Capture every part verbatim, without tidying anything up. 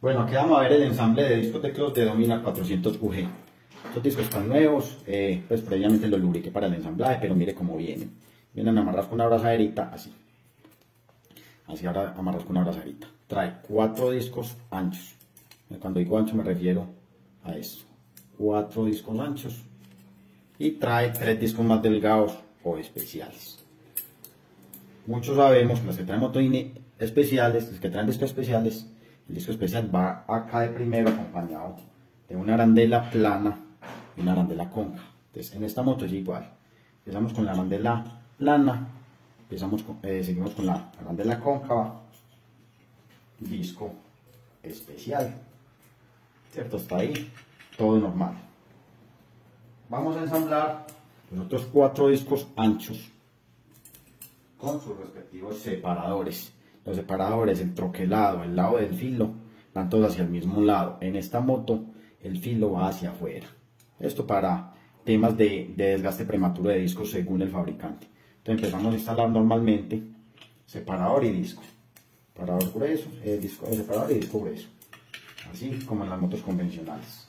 Bueno, aquí vamos a ver el ensamble de discos de close de Domina cuatrocientos U G. Estos discos están nuevos, eh, pues previamente los lubriqué para el ensamblaje, pero mire cómo vienen. Vienen amarrados con una abrazaderita, así. Así ahora amarrados con una abrazaderita. Trae cuatro discos anchos. Cuando digo ancho me refiero a esto. Cuatro discos anchos. Y trae tres discos más delgados o especiales. Muchos sabemos que los que traen motoines especiales, los que traen discos especiales, el disco especial va acá de primero acompañado de una arandela plana y una arandela cóncava. Entonces en esta moto es igual. Empezamos con la arandela plana, empezamos con, eh, seguimos con la arandela cóncava, disco especial. ¿Cierto? Está ahí, todo normal. Vamos a ensamblar los otros cuatro discos anchos con sus respectivos separadores. Los separadores, el troquelado, el lado del filo, van todos hacia el mismo lado. En esta moto el filo va hacia afuera. Esto para temas de, de desgaste prematuro de discos según el fabricante. Entonces empezamos a instalar normalmente separador y disco. Separador grueso, el disco, el separador y disco grueso. Así como en las motos convencionales.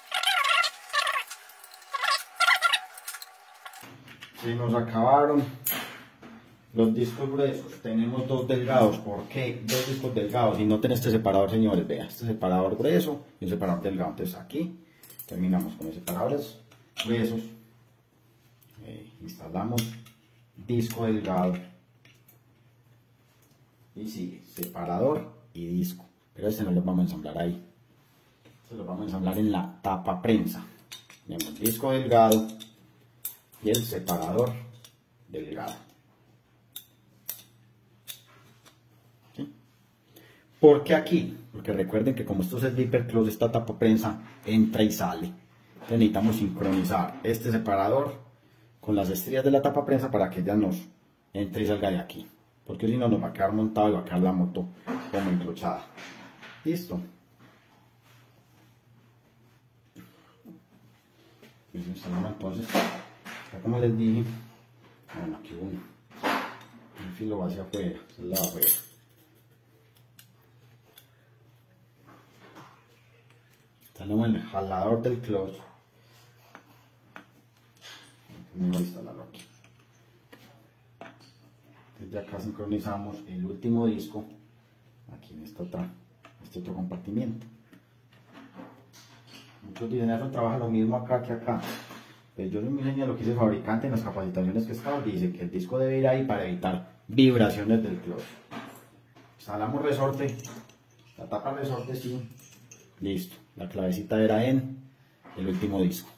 Se nos acabaron los discos gruesos, tenemos dos delgados. ¿Por qué dos discos delgados? Y no tenés este separador, señores. Vean, este separador grueso y un separador delgado. Entonces aquí terminamos con los separadores gruesos. Eh, instalamos disco delgado. Y sigue separador y disco. Pero este no lo vamos a ensamblar ahí. Este lo vamos a ensamblar en la tapa prensa. Tenemos el disco delgado y el separador delgado. ¿Sí? ¿Por qué aquí? Porque recuerden que como esto es slipper close, esta tapa prensa entra y sale. Entonces necesitamos sincronizar este separador con las estrías de la tapa prensa para que ya nos entre y salga de aquí. Porque si no nos va a quedar montado y va a quedar la moto como encrochada. Listo. Pues instalamos entonces. Como les dije, bueno, aquí uno, el filo va hacia afuera, es el lado afuera. Tenemos el jalador del clutch. Vamos a instalarlo aquí. Entonces ya acá sincronizamos el último disco, aquí en esta otra, este otro compartimiento. Muchos diseñadores trabajan lo mismo acá que acá. Yo soy muy señor lo que dice el fabricante en las capacitaciones que estaba, dice que el disco debe ir ahí para evitar vibraciones del clutch. Instalamos resorte, la tapa resorte sí, listo, la clavecita era en el último disco.